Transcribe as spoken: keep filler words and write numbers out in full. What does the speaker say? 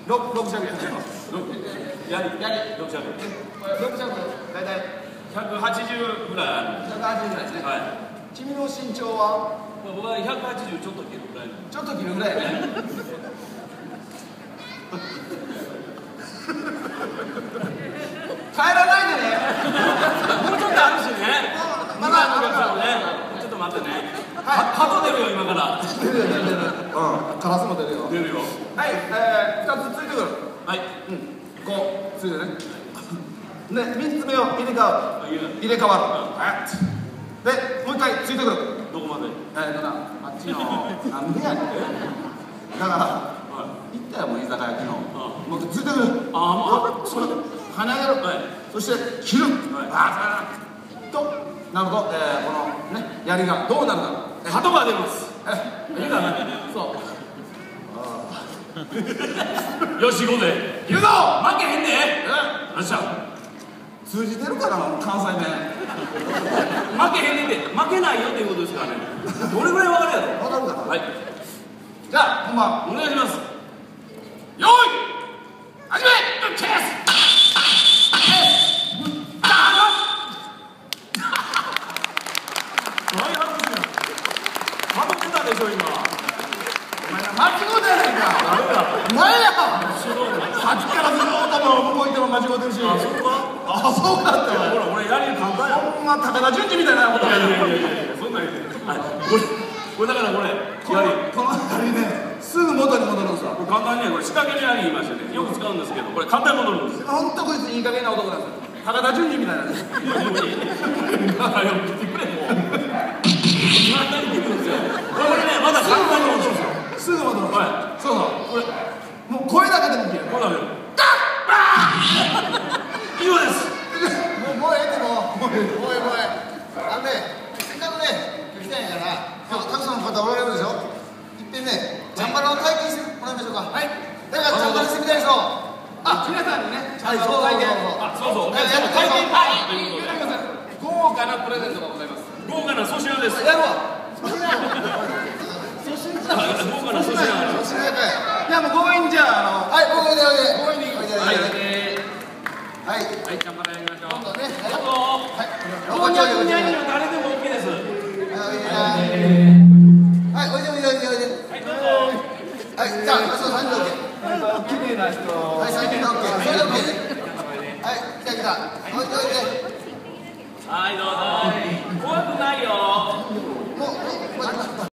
六六尺やね。 やりやり六尺。 六尺大体百八十ぐらいある。 百八十ぐらいですね。 はい。 君の身長は？ 僕は百八十ちょっと切るぐらい。 ちょっと切るぐらいやね。帰らないでね。 もうちょっとあるしね。まだお客さんもね。ちょっと待ってね。鳩出るよ今から。 出るよ出る出る。うん。カラスも出るよ。 出るよ。 はい。ええ二つついてくる。 はい。 うん。こうついてね。で三つ目を入れ替わる。入れ替わる。はい。でもう一回ついてくる。 どこまで？ えっとなあっちのなんでやねん。だから行ったよもう居酒屋昨日。もうついてくる。 ああ。 それ跳ね上げる。そして切る。ああ。となると、えー、このね槍がどうなるか。 鳩が出ます。 えいいかな。そう。 よし行こうぜ。 言うぞ。 負けへんで。よっしゃ。 通じてるかな関西弁。 負けへんねんで。負けないよっていうことですからね。どれぐらい分かるやろ。 分かるかな。 はい。 じゃあ本番お願いします。 よーい始め。チェス。 でしょ今。 お前ら間違うてやないか。お前や。さっきからずっと動いても間違うてるし。あ、そうか。あ、そうだったよ。 ほら、俺やり簡単や。 ほんま武田純次みたいなことや。 いやいやいやいや、そんなん言って。これ、これだからこれ。 このこの槍ね、すぐ元に戻るんですよ。 これ簡単にね、これ仕掛けの槍言いましてね、よく使うんですけど、これ簡単に戻るんですよ。 本当こいついい加減な男なんですよ。武田純次みたいなんです。 だからよく来てくれもう。簡単に来るんですよ。これね、まだ簡単に戻るんですよ。 すぐ戻る。 はい。 そうそう。これもう声だけでもいいよ。 こうだよ。以上です。 もうもうええってもうもうええもうええ。あのね、せっかくね来たんやから、たくさんの方おられるでしょ。いっぺんね、チャンバラを体験してもらいましょうか。はい。だからチャンバラしてみたい人。あ、皆さんにね、チャンバラを体験。 あ、そうそう。 体験会ということで、豪華なプレゼントがございます。 豪華な粗品です。 やるわ。 豪華な粗品。 粗品会。じゃあもう強引じゃあの、はい、強引でおいで。強引でおいで。はい。はい。はい、チャンバラやりましょう。今度ね。はい。 老若男女誰でも OK です。 はい、おいでおいでおいでおいで。はい、どうぞ。はい、じゃあ、そう、さんじょう OK。綺麗な人。はい、さんじょう OK。それで OK ね。はい、来た来た。おいでおいで。 はい、どうぞ。怖くないよ。